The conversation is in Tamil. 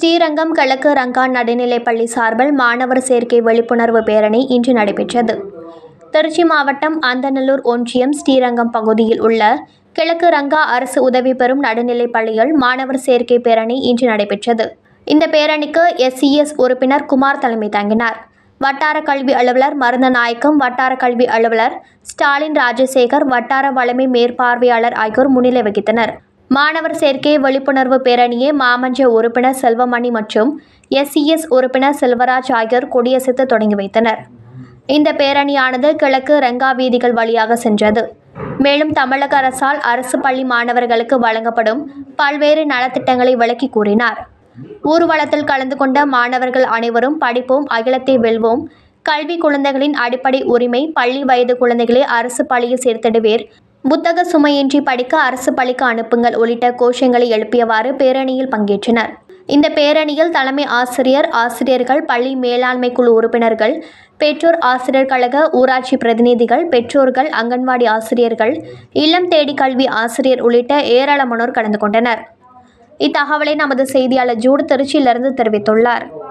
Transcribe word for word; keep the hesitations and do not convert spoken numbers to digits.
ஸ்ரீரங்கம் கிழக்கு ரங்கா நடுநிலைப்பள்ளி சார்பில் மாணவர் சேர்க்கை விழிப்புணர்வு பேரணி இன்று நடைபெற்றது. திருச்சி மாவட்டம் அந்தநல்லூர் ஒன்றியம் ஸ்ரீரங்கம் பகுதியில் உள்ள கிழக்கு ரங்கா அரசு உதவி பெறும் நடுநிலைப்பள்ளியில் மாணவர் சேர்க்கை பேரணி இன்று நடைபெற்றது. இந்த பேரணிக்கு எஸ்சிஎஸ் உறுப்பினர் குமார் தலைமை தாங்கினார். வட்டார கல்வி அலுவலர் மருந்தநாயக்கம், வட்டார கல்வி அலுவலர் ஸ்டாலின் ராஜசேகர், வட்டார வளமை மேற்பார்வையாளர் ஆகியோர் முன்னிலை வகித்தனர். மாணவர் சேர்க்கை விழிப்புணர்வு பேரணியை மாமன்ற உறுப்பினர் செல்வமணி மற்றும் எஸ்சிஎஸ் உறுப்பினர் செல்வராஜ் ஆகியோர் கொடியசைத்து தொடங்கி வைத்தனர். இந்த பேரணியானது கிழக்கு ரங்கா வீதிகள் வழியாக சென்றது. மேலும் தமிழக அரசால் அரசு பள்ளி மாணவர்களுக்கு வழங்கப்படும் பல்வேறு நலத்திட்டங்களை விளக்கி கூறினார். ஊர்வலத்தில் கலந்து கொண்ட மாணவர்கள் அனைவரும் படிப்போம், அகிலத்தை வெல்வோம், கல்வி குழந்தைகளின் அடிப்படை உரிமை, பள்ளி வயது குழந்தைகளை அரசு பள்ளியில் சேர்த்திடுவேர், புத்தக சுமையின்றி படிக்க அரசு பள்ளிக்கு அனுப்புங்கள் உள்ளிட்ட கோஷங்களை எழுப்பியவாறு பேரணியில் பங்கேற்றனர். இந்த பேரணியில் தலைமை ஆசிரியர், ஆசிரியர்கள், பள்ளி மேலாண்மை குழு உறுப்பினர்கள், பெற்றோர் ஆசிரியர் கழக ஊராட்சி பிரதிநிதிகள், பெற்றோர்கள், அங்கன்வாடி ஆசிரியர்கள், இல்லம் தேடி கல்வி ஆசிரியர் உள்ளிட்ட ஏராளமானோர் கலந்து கொண்டனர். இத்தகவலை நமது செய்தியாளர் ஜூட் திருச்சியிலிருந்து தெரிவித்துள்ளார்.